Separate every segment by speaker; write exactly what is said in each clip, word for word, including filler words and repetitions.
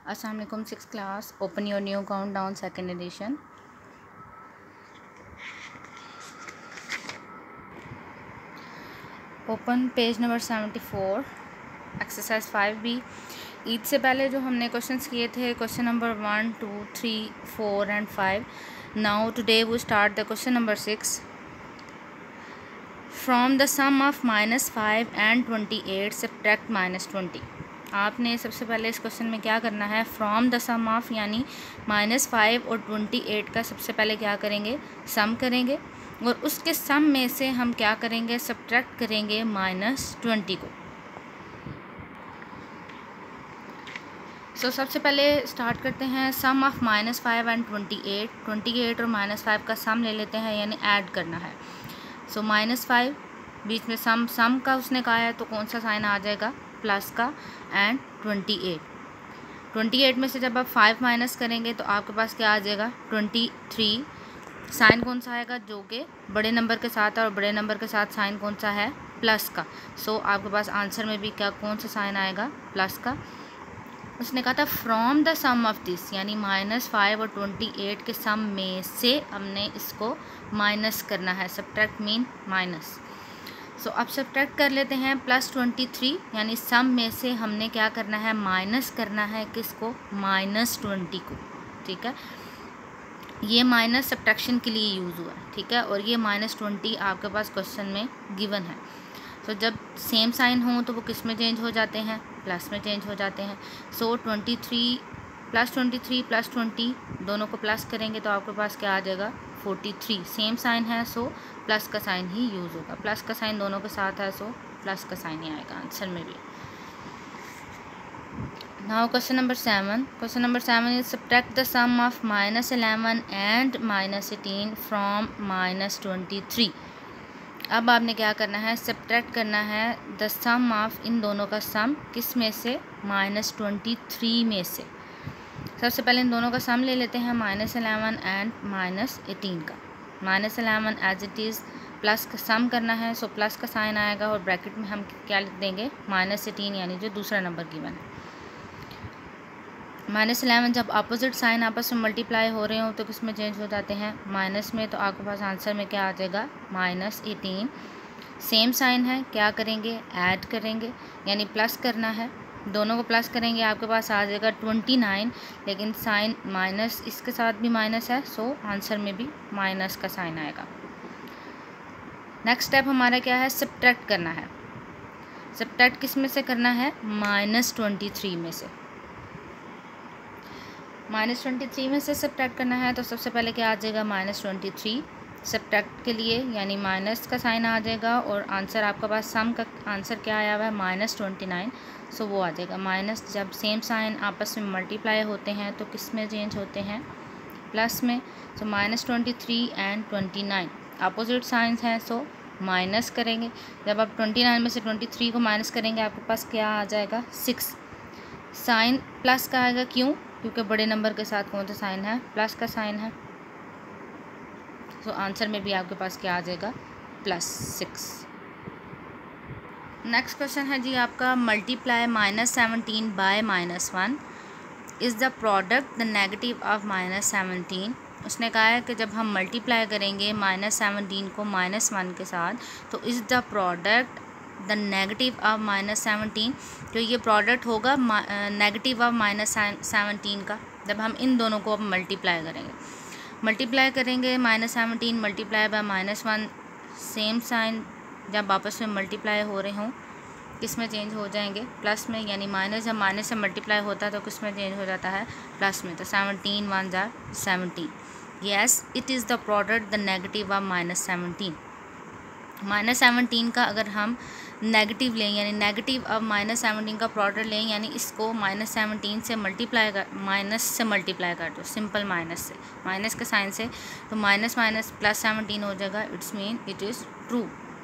Speaker 1: अस्सलाम वालेकुम six class, open your new countdown second edition. Open page number seventy four, exercise five B. Eid से पहले जो हमने क्वेश्चंस किए थे, question number one two three four and five. Now today we start the question number six. From the sum of minus five and twenty eight subtract minus twenty. आपने सबसे पहले इस क्वेश्चन में क्या करना है, फ्रॉम द सम ऑफ यानी minus five और ट्वेंटी एट का सबसे पहले क्या करेंगे, सम करेंगे और उसके सम में से हम क्या करेंगे, सब्ट्रैक्ट करेंगे माइनस ट्वेंटी को। सो so, सबसे पहले स्टार्ट करते हैं sum of minus five and twenty eight. Twenty eight और माइनस फाइव का सम ले लेते हैं, यानी ऐड करना है। सो माइनस फाइव बीच में सम सम का उसने कहा है तो कौन सा साइन आ जाएगा, प्लस का, and twenty eight. Twenty eight में से जब आप फाइव माइनस करेंगे तो आपके पास क्या आ जाएगा, ट्वेंटी थ्री। साइन कौन सा आएगा, जो कि बड़े नंबर के साथ है, और बड़े नंबर के साथ साइन कौन सा है, प्लस का। सो so, आपके पास आंसर में भी क्या कौन सा साइन आएगा, प्लस का। उसने कहा था from the sum of this, यानी माइनस फाइव और ट्वेंटी एट के सम में से हमने इसको माइनस करना है। Subtract mean minus. सो अब सब्ट्रैक्ट कर लेते हैं प्लस ट्वेंटी थ्री, यानी सम में से हमने क्या करना है, माइनस करना है किसको, माइनस ट्वेंटी को। ठीक है, ये माइनस सब्ट्रैक्शन के लिए यूज़ हुआ है। ठीक है, और ये माइनस ट्वेंटी आपके पास क्वेश्चन में गिवन है। सो so, जब सेम साइन हो तो वो किस में चेंज हो जाते हैं, प्लस में चेंज हो जाते हैं। So twenty three plus twenty three plus twenty दोनों को प्लस करेंगे तो आपके पास क्या आ जाएगा, फोर्टी थ्री। सेम साइन है सो प्लस का साइन ही यूज़ होगा। प्लस का साइन दोनों के साथ है सो प्लस का साइन ही आएगा आंसर में भी। Now question number seven. Question number seven is subtract the sum of minus eleven and minus eighteen from minus twenty three. अब आपने क्या करना है, सब्ट्रैक्ट करना है द सम ऑफ, इन दोनों का सम किस में से, माइनस ट्वेंटी थ्री में से। सबसे पहले इन दोनों का सम ले लेते हैं, minus eleven and minus eighteen का। Minus eleven as it is, plus का सम करना है सो प्लस का साइन आएगा, और ब्रैकेट में हम क्या लिख देंगे, माइनस एटीन, यानी जो दूसरा नंबर गिवन है। माइनस एलेवन जब अपोजिट साइन आपस में मल्टीप्लाई हो रहे हो तो किस में चेंज हो जाते हैं, माइनस में। तो आपके पास आंसर में क्या आ जाएगा, माइनस एटीन। सेम साइन है, क्या करेंगे, ऐड करेंगे, यानी प्लस करना है, दोनों को प्लस करेंगे, आपके पास आ जाएगा ट्वेंटी नाइन। लेकिन साइन माइनस, इसके साथ भी माइनस है सो आंसर में भी माइनस का साइन आएगा। नेक्स्ट स्टेप हमारा क्या है, सब्ट्रैक्ट करना है। सब्ट्रैक्ट किस में से करना है, माइनस ट्वेंटी थ्री में से। माइनस ट्वेंटी थ्री में से सब्ट्रैक्ट करना है तो सबसे पहले क्या आ जाएगा, माइनस ट्वेंटी थ्री सब्ट्रैक्ट के लिए, यानी माइनस का साइन आ जाएगा, और आंसर आपके पास सम का आंसर क्या आया हुआ है, माइनस ट्वेंटी नाइन। सो वो आ जाएगा माइनस। जब सेम साइन आपस में मल्टीप्लाई होते हैं तो किस में चेंज होते हैं, प्लस में। So minus twenty three and twenty nine opposite signs हैं सो माइनस करेंगे। जब आप ट्वेंटी नाइन में से ट्वेंटी थ्री को माइनस करेंगे आपके पास क्या आ जाएगा, सिक्स। साइन प्लस का आएगा, क्यों, क्योंकि बड़े नंबर के साथ कौन सा साइन है, प्लस का साइन है। सो so, आंसर में भी आपके पास क्या आ जाएगा, प्लस सिक्स। नेक्स्ट क्वेश्चन है जी आपका, multiply minus seventeen by minus one is the product the negative of minus seventeen. उसने कहा है कि जब हम मल्टीप्लाई करेंगे माइनस सेवनटीन को माइनस वन के साथ तो is the product the negative of minus seventeen. जो ये प्रोडक्ट होगा नेगेटिव ऑफ माइनस सेवनटीन का, जब हम इन दोनों को अब मल्टीप्लाई करेंगे। मल्टीप्लाई करेंगे minus seventeen multiply by minus one, same sign जब आपस में मल्टीप्लाई हो रहे हों किस में चेंज हो जाएंगे, प्लस में। यानी माइनस जब माइनस से मल्टीप्लाई होता है तो किस में चेंज हो जाता है, प्लस में। तो सेवनटीन वन जार seventeen. Yes, it is the product the negative of minus seventeen. Minus seventeen का अगर हम नेगेटिव लें, यानी नेगेटिव अब माइनस सेवनटीन का प्रोडक्ट लें, यानी इसको माइनस सेवनटीन से मल्टीप्लाई कर, माइनस से मल्टीप्लाई कर दो, सिंपल माइनस से, माइनस के साइन से। तो माइनस माइनस प्लस सेवनटीन हो जाएगा, it's mean it is true.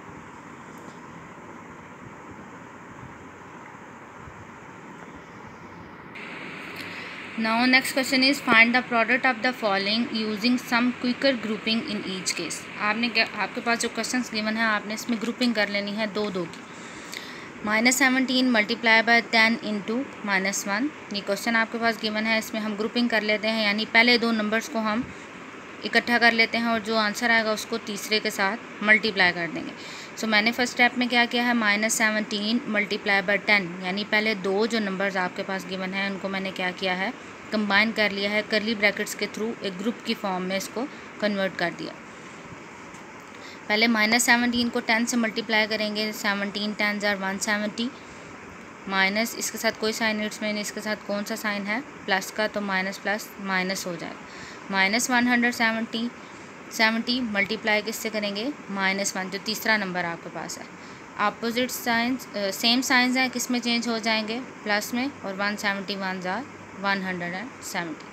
Speaker 1: Now next question is find the product of the following using some quicker grouping in each case. आपने क्या, आपके पास जो क्वेश्चंस गिवन है आपने इसमें ग्रुपिंग कर लेनी है दो दो की। Minus seventeen multiply by ten into minus one. ये क्वेश्चन आपके पास गिवन है, इसमें हम ग्रुपिंग कर लेते हैं, यानी पहले दो नंबर्स को हम इकट्ठा कर लेते हैं और जो आंसर आएगा उसको तीसरे के साथ मल्टीप्लाई कर देंगे। सो so, मैंने फर्स्ट स्टेप में क्या किया है, minus seventeen multiply by ten, यानी पहले दो जो नंबर्स आपके पास गिवन है उनको मैंने क्या किया है, कंबाइन कर लिया है, करली ब्रैकेट्स के थ्रू एक ग्रुप की फॉर्म में इसको कन्वर्ट कर दिया। पहले माइनस सेवनटीन को टेन से मल्टीप्लाई करेंगे, सेवनटीन टेन जार वन सेवेंटी, माइनस इसके साथ कोई साइन इट्स में, इसके साथ कौन सा साइन है, प्लस का, तो माइनस प्लस माइनस हो जाएगा। Minus one hundred seventy seventy multiply किससे करेंगे, माइनस वन, जो तीसरा नंबर आपके पास है। अपोजिट साइंस सेम साइंस हैं, किस में चेंज हो जाएंगे, प्लस में, और वन सेवेंटी वन जार वन हंड्रेड एंड सेवेंटी।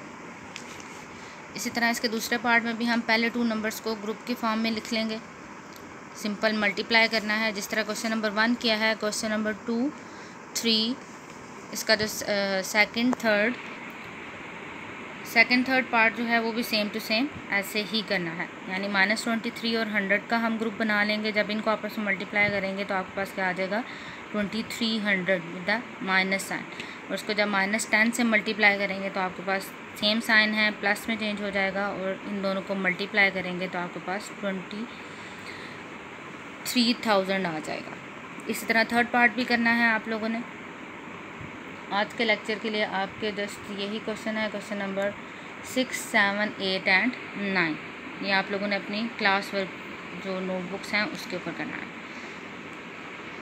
Speaker 1: इसी तरह इसके दूसरे पार्ट में भी हम पहले टू नंबर्स को ग्रुप की फॉर्म में लिख लेंगे, सिंपल मल्टीप्लाई करना है, जिस तरह क्वेश्चन नंबर वन किया है। क्वेश्चन नंबर टू, थ्री, इसका जो second third second third part जो है वो भी सेम टू सेम ऐसे ही करना है, यानी माइनस ट्वेंटी थ्री और हंड्रेड का हम ग्रुप बना लेंगे। जब इनको आपस में मल्टीप्लाई करेंगे तो आपके पास क्या आ जाएगा, twenty three hundred with the minus sign, और उसको जब माइनस टेन से मल्टीप्लाई करेंगे तो आपके पास सेम साइन है, प्लस में चेंज हो जाएगा, और इन दोनों को मल्टीप्लाई करेंगे तो आपके पास ट्वेंटी थ्री थाउजेंड आ जाएगा। इसी तरह थर्ड पार्ट भी करना है आप लोगों ने। आज के लेक्चर के लिए आपके जस्ट यही क्वेश्चन है, question number six seven eight and nine. ये आप लोगों ने अपनी क्लास वर्क जो नोटबुक्स हैं उसके ऊपर करना है।